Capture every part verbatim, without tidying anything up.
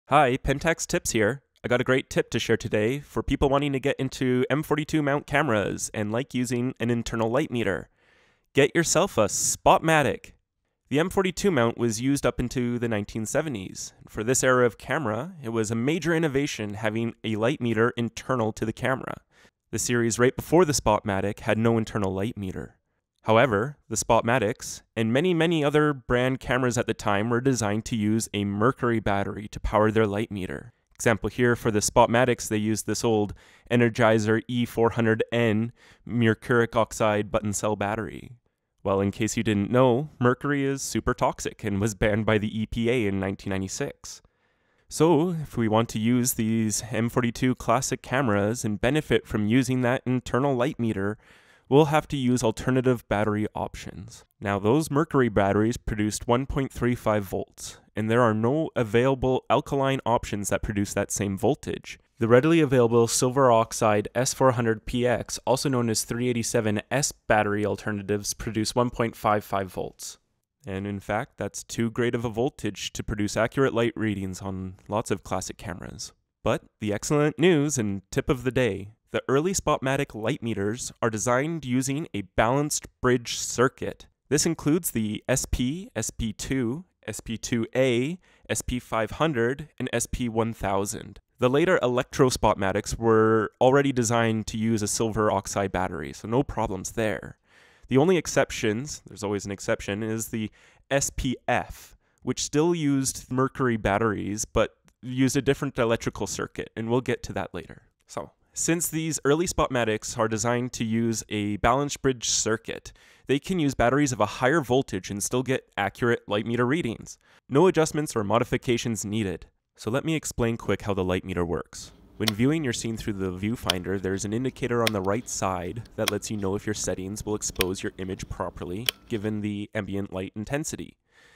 Hi, Pentax Tips here. I got a great tip to share today for people wanting to get into M forty-two mount cameras and like using an internal light meter. Get yourself a Spotmatic. The M forty-two mount was used up into the nineteen seventies. For this era of camera, it was a major innovation having a light meter internal to the camera. The series right before the Spotmatic had no internal light meter. However, the Spotmatics and many, many other brand cameras at the time were designed to use a mercury battery to power their light meter. Example here for the Spotmatics, they used this old Energizer E four hundred N mercuric oxide button cell battery. Well, in case you didn't know, mercury is super toxic and was banned by the E P A in nineteen ninety-six. So, if we want to use these M forty-two classic cameras and benefit from using that internal light meter, we'll have to use alternative battery options. Now, those mercury batteries produced one point three five volts, and there are no available alkaline options that produce that same voltage. The readily available silver-oxide S four hundred P X, also known as three eighty-seven S battery alternatives, produce one point five five volts. And in fact, that's too great of a voltage to produce accurate light readings on lots of classic cameras. But the excellent news and tip of the day: the early Spotmatic light meters are designed using a balanced bridge circuit. This includes the S P, S P two, S P two A, S P five hundred, and S P one thousand. The later Electro Spotmatics were already designed to use a silver oxide battery, so no problems there. The only exceptions, there's always an exception, is the S P F, which still used mercury batteries, but used a different electrical circuit, and we'll get to that later. So, since these early Spotmatics are designed to use a balanced bridge circuit, they can use batteries of a higher voltage and still get accurate light meter readings. No adjustments or modifications needed. So let me explain quick how the light meter works. When viewing your scene through the viewfinder, there's an indicator on the right side that lets you know if your settings will expose your image properly given the ambient light intensity.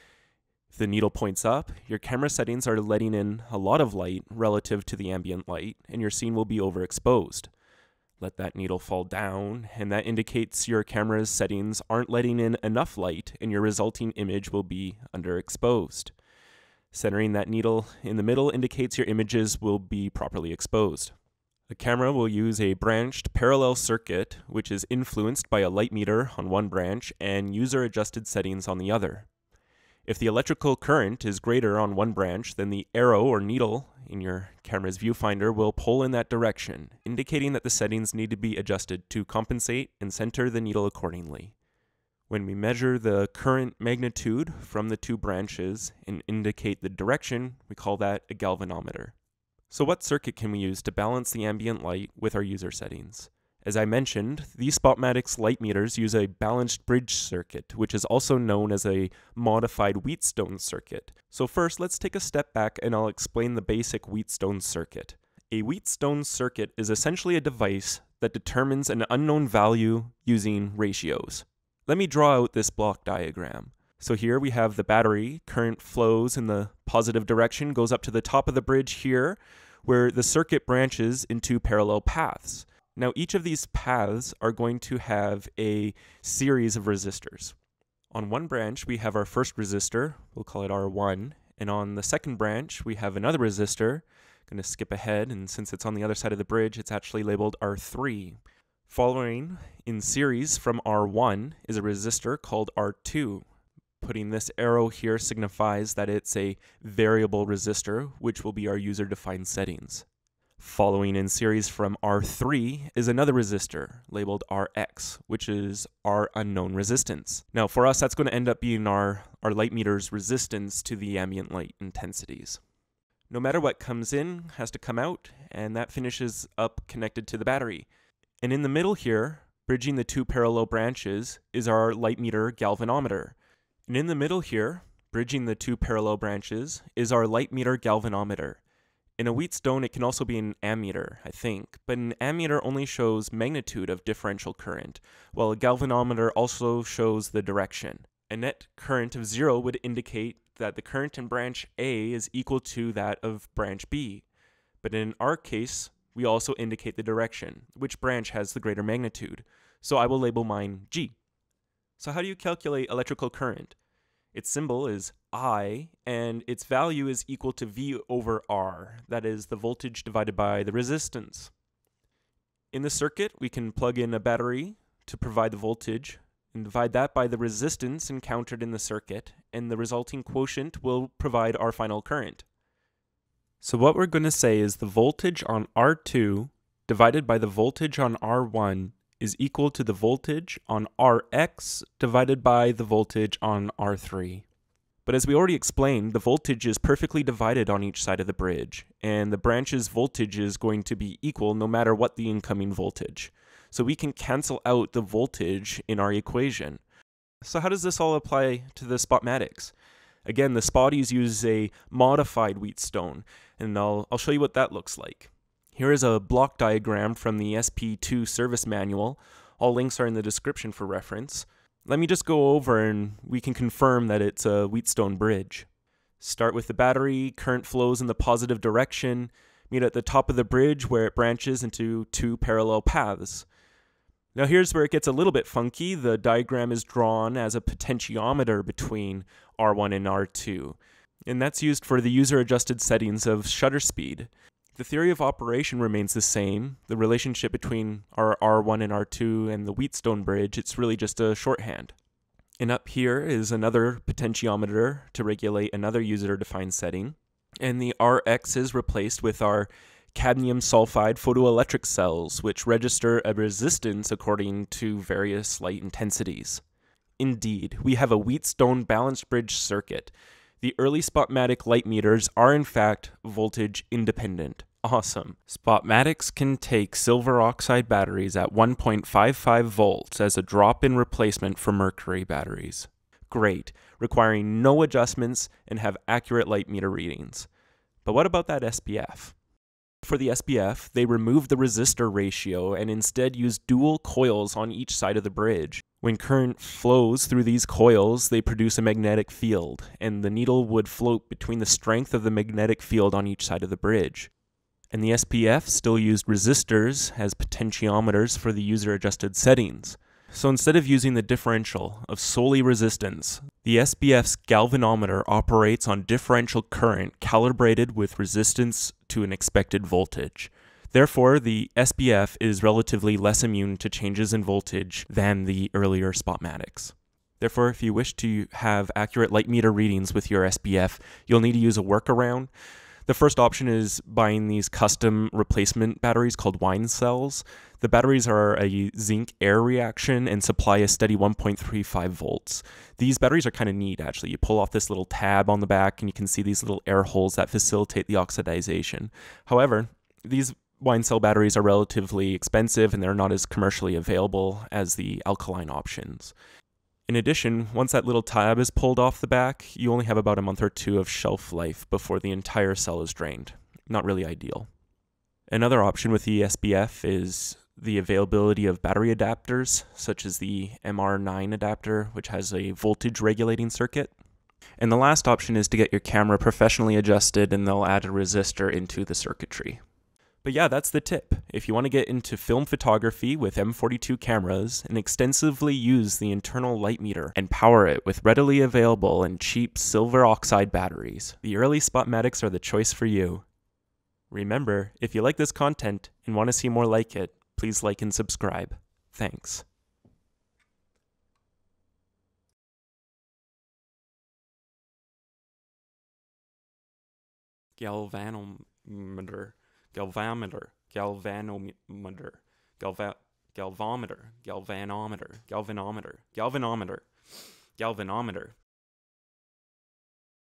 If the needle points up, your camera settings are letting in a lot of light relative to the ambient light, and your scene will be overexposed. Let that needle fall down, and that indicates your camera's settings aren't letting in enough light, and your resulting image will be underexposed. Centering that needle in the middle indicates your images will be properly exposed. The camera will use a branched parallel circuit, which is influenced by a light meter on one branch and user-adjusted settings on the other. If the electrical current is greater on one branch, then the arrow or needle in your camera's viewfinder will pull in that direction, indicating that the settings need to be adjusted to compensate and center the needle accordingly. When we measure the current magnitude from the two branches and indicate the direction, we call that a galvanometer. So what circuit can we use to balance the ambient light with our user settings? As I mentioned, these Spotmatics light meters use a balanced bridge circuit, which is also known as a modified Wheatstone circuit. So first, let's take a step back and I'll explain the basic Wheatstone circuit. A Wheatstone circuit is essentially a device that determines an unknown value using ratios. Let me draw out this block diagram. So here we have the battery, current flows in the positive direction, goes up to the top of the bridge here, where the circuit branches into parallel paths. Now, each of these paths are going to have a series of resistors. On one branch, we have our first resistor, we'll call it R one, and on the second branch, we have another resistor. I'm going to skip ahead, and since it's on the other side of the bridge, it's actually labeled R three. Following in series from R one is a resistor called R two. Putting this arrow here signifies that it's a variable resistor, which will be our user-defined settings. Following in series from R three is another resistor labeled R X, which is our unknown resistance. Now for us, that's going to end up being our, our light meter's resistance to the ambient light intensities. No matter what comes in has to come out, and that finishes up connected to the battery. And in the middle here, bridging the two parallel branches, is our light meter galvanometer. And in the middle here, bridging the two parallel branches, is our light meter galvanometer. In a Wheatstone, it can also be an ammeter, I think, but an ammeter only shows magnitude of differential current, while a galvanometer also shows the direction. A net current of zero would indicate that the current in branch A is equal to that of branch B. But in our case, we also indicate the direction, which branch has the greater magnitude. So I will label mine G. So how do you calculate electrical current? Its symbol is I, and its value is equal to V over R. That is the voltage divided by the resistance. In the circuit, we can plug in a battery to provide the voltage and divide that by the resistance encountered in the circuit, and the resulting quotient will provide our final current. So what we're going to say is the voltage on R two divided by the voltage on R one is equal to the voltage on Rx divided by the voltage on R three. But as we already explained, the voltage is perfectly divided on each side of the bridge, and the branch's voltage is going to be equal no matter what the incoming voltage. So we can cancel out the voltage in our equation. So how does this all apply to the Spotmatics? Again, the Spotties use a modified Wheatstone, and I'll, I'll show you what that looks like. Here is a block diagram from the S P two service manual. All links are in the description for reference. Let me just go over and we can confirm that it's a Wheatstone bridge. Start with the battery, current flows in the positive direction, meet at the top of the bridge where it branches into two parallel paths. Now here's where it gets a little bit funky. The diagram is drawn as a potentiometer between R one and R two, and that's used for the user-adjusted settings of shutter speed. The theory of operation remains the same. The relationship between our R one and R two and the Wheatstone bridge, it's really just a shorthand. And up here is another potentiometer to regulate another user-defined setting. And the Rx is replaced with our cadmium sulfide photoelectric cells, which register a resistance according to various light intensities. Indeed, we have a Wheatstone balanced bridge circuit. The early Spotmatic light meters are in fact voltage independent. Awesome. Spotmatics can take silver oxide batteries at one point five five volts as a drop-in replacement for mercury batteries. Great, requiring no adjustments and have accurate light meter readings. But what about that S P F? For the S P F, they removed the resistor ratio and instead used dual coils on each side of the bridge. When current flows through these coils, they produce a magnetic field, and the needle would float between the strength of the magnetic field on each side of the bridge. And the S P F still used resistors as potentiometers for the user-adjusted settings. So instead of using the differential of solely resistance, the S P F's galvanometer operates on differential current calibrated with resistance to an expected voltage. Therefore, the S P F is relatively less immune to changes in voltage than the earlier Spotmatics. Therefore, if you wish to have accurate light meter readings with your S P F, you'll need to use a workaround. The first option is buying these custom replacement batteries called wine cells. The batteries are a zinc-air reaction and supply a steady one point three five volts. These batteries are kind of neat, actually. You pull off this little tab on the back and you can see these little air holes that facilitate the oxidization. However, these wine cell batteries are relatively expensive and they're not as commercially available as the alkaline options. In addition, once that little tab is pulled off the back, you only have about a month or two of shelf life before the entire cell is drained. Not really ideal. Another option with the S P F is the availability of battery adapters, such as the M R nine adapter, which has a voltage regulating circuit. And the last option is to get your camera professionally adjusted and they'll add a resistor into the circuitry. But yeah, that's the tip. If you want to get into film photography with M forty-two cameras and extensively use the internal light meter and power it with readily available and cheap silver oxide batteries, the early Spotmatics are the choice for you. Remember, if you like this content and want to see more like it, please like and subscribe. Thanks. Galvanometer. Galvanometer, galvanometer, galva, galvometer, galvanometer, galvanometer, galvanometer, galvanometer.